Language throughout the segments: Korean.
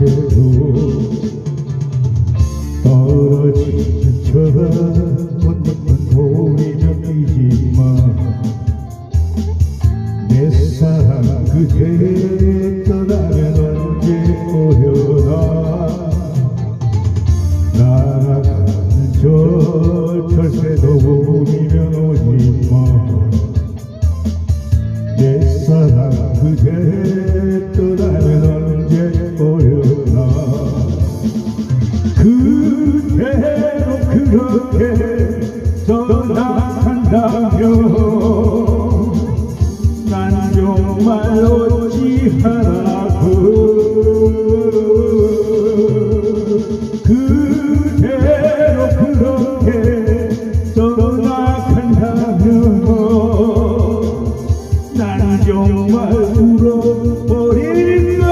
그대로 떨어지는 저 꽃잎은 보이면 뛰지마 내 사랑 그대 떠나면 언제 오려나 날아가는 저 철새도 보이면 오지마 내 사랑 그대 떠나면 언제 오려나 그대로 그렇게 떠나간다면 난 정말 어찌하라고 그대로 그렇게 떠나간다면 난 정말 울어버린다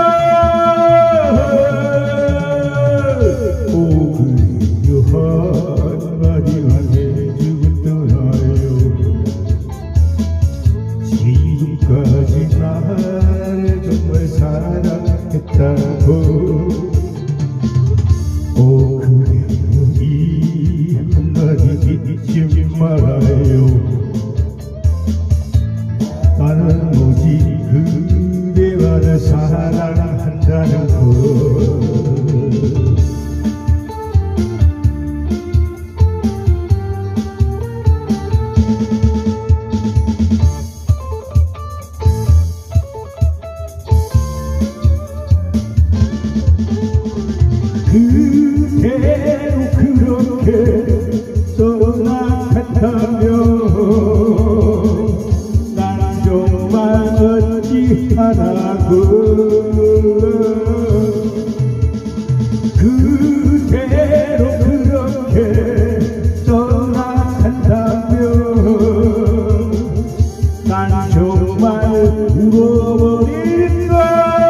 오 그대여 한마디만 해주고 떠나요 지금까지 나를 정말 사랑했다고 오 그대여 이 한마디 잊지 말아요 나는 오직 그대만을 사랑한다는 것 그대로 그렇게 떠나간다면 어찌하라고 그대로 그렇게 떠나간다면 난 정말 울어버린다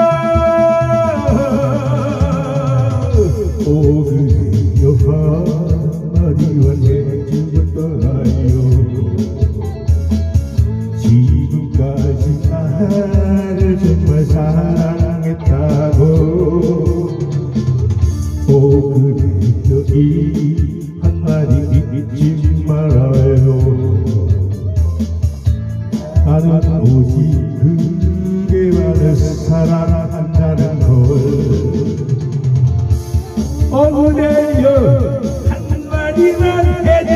오 그대여 한마디만 해주고 떠나요 지금까지 나를 정말 사랑했다고 오 그대여 이 한마디 잊지 말아요 나는 오직 그대만을 사랑한다는 걸 오 그대여 한마디만 해줘